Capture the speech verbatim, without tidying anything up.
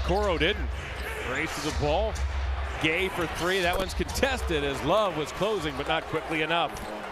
Okoro didn't. Races the ball. Gay for three. That one's contested as Love was closing, but not quickly enough.